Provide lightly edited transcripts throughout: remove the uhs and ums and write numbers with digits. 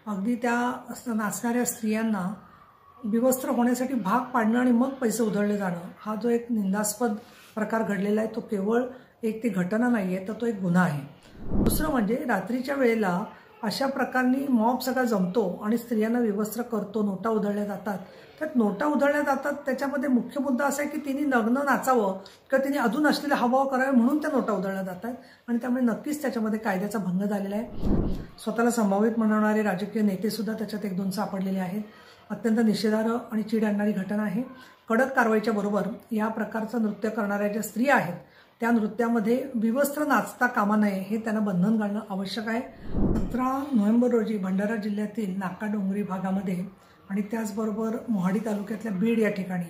अगदी त्या नाचणाऱ्या स्त्रियांना विवस्त्र होण्यासाठी भाग पाडणं आणि मग पैसे उधळले जाणं हा जो एक निंदास्पद प्रकार घडलेला आहे तो केवळ एक ती घटना नाही आहे तर तो एक गुन्हा आहे। दुसरं म्हणजे रात्रीच्या वेळेला अशा प्रकारांनी मॉब सगळा जमतो आणि स्त्रियांना विवस्त्र करतो, नोटा उधळल्या जातात। तर नोटा उधळल्या जातात त्याच्यामध्ये मुख्य मुद्दा असा आहे की तिने नग्न नाचावं किंवा तिने अधून असलेले हावभाव करावे म्हणून त्या नोटा उधळल्या जातात आणि त्यामुळे नक्कीच त्याच्यामध्ये कायद्याचा भंग झालेला आहे। स्वतःला संभावित म्हणणारे राजकीय नेते सुद्धा त्याच्यात एक दोन सापडलेले आहेत। अत्यंत निषेधार्ह आणि चीड आणणारी घटना आहे। कडक कारवाईच्या बरोबर या प्रकारचं नृत्य करणाऱ्या ज्या स्त्रिया आहेत त्या नृत्यामध्ये विवस्त्र नाचता कामा नये हे त्यांना बंधन घालणं आवश्यक आहे। 17 नोव्हेंबर रोजी भंडारा जिल्ह्यातील नाकाडोंगरी भागामध्ये आणि त्याचबरोबर मोहाडी तालुक्यातल्या बीड या ठिकाणी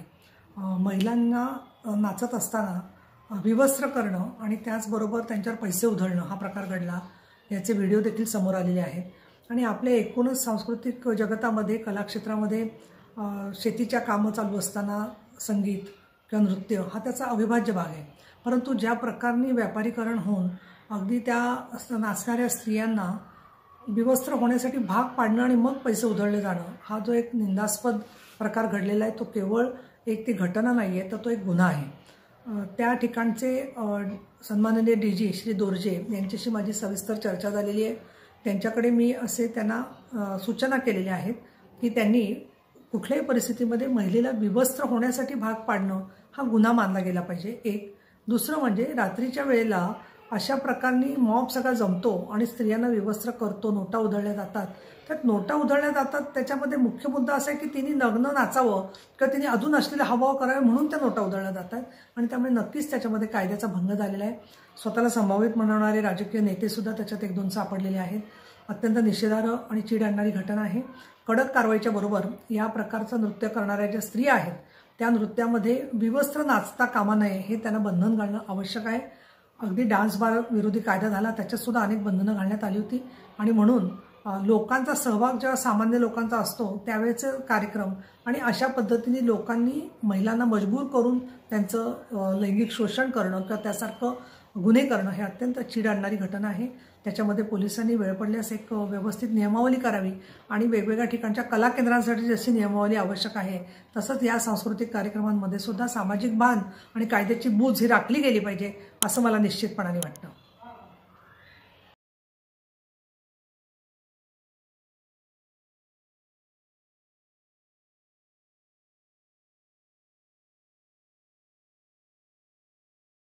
महिलांना नाचत असताना विवस्त्र करणं आणि त्याचबरोबर त्यांच्यावर पैसे उधळणं हा प्रकार घडला। याचे व्हिडिओ देखील समोर आलेले आहेत आणि आपल्या एकूणच सांस्कृतिक जगतामध्ये कलाक्षेत्रामध्ये शेतीच्या कामं चालू असताना संगीत किंवा नृत्य हा त्याचा अविभाज्य भाग आहे। परंतु ज्या प्रकाराने व्यापारीकरण होऊन अगदी त्या नाचणाऱ्या स्त्रियांना विवस्त्र होण्यासाठी भाग पाडणं आणि मग पैसे उधळले जाणं हा जो एक निंदास्पद प्रकार घडलेला आहे तो केवळ एक ती घटना नाही आहे तर तो एक गुन्हा आहे। त्या ठिकाणचे सन्माननीय DG श्री दोर्जे यांच्याशी माझी सविस्तर चर्चा झालेली आहे। त्यांच्याकडे मी असे त्यांना सूचना केलेल्या आहेत की त्यांनी कुठल्याही परिस्थितीमध्ये महिलेला विवस्त्र होण्यासाठी भाग पाडणं हा गुन्हा मानला गेला पाहिजे। एक दुसरं म्हणजे रात्रीच्या वेळेला अशा प्रकारांनी मॉब सगळा जमतो आणि स्त्रियांना विवस्त्र करतो, नोटा उधळल्या जातात। तर नोटा उधळल्या जातात त्याच्यामध्ये मुख्य मुद्दा असा आहे की तिने नग्न नाचावं किंवा तिने अधून असलेले हावभाव करावे म्हणून त्या नोटा उधळल्या जातात आणि त्यामुळे नक्कीच त्याच्यामध्ये कायद्याचा भंग झालेला आहे। स्वतःला संभावित म्हणणारे राजकीय नेते सुद्धा त्याच्यात एक दोन सापडलेले आहेत। अत्यंत निषेधार्ह आणि चीड आणणारी घटना आहे। कडक कारवाईच्या बरोबर या प्रकारचं नृत्य करणाऱ्या ज्या स्त्रिया आहेत त्या नृत्यामध्ये विवस्त्र नाचता कामा नये हे त्यांना बंधन घालणं आवश्यक आहे। अगदी डान्स बार विरोधी कायदा झाला त्याच्यात सुद्धा अनेक बंधनं घालण्यात आली होती आणि म्हणून लोकांचा सहभाग जेव्हा सामान्य लोकांचा असतो त्यावेळेचे कार्यक्रम आणि अशा पद्धतीने लोकांनी महिलांना मजबूर करून त्यांचं लैंगिक शोषण करणं किंवा त्यासारखं गुन्हे करणं हे अत्यंत चीड आणणारी घटना आहे। त्याच्यामध्ये पोलिसांनी वेळ पडल्यास एक व्यवस्थित नियमावली करावी आणि वेगवेगळ्या ठिकाणच्या कला केंद्रांसाठी जशी नियमावली आवश्यक आहे तसंच या सांस्कृतिक कार्यक्रमांमध्ये सुद्धा सामाजिक बांध आणि कायद्याची बूज ही राखली गेली पाहिजे असं मला निश्चितपणाने वाटतं।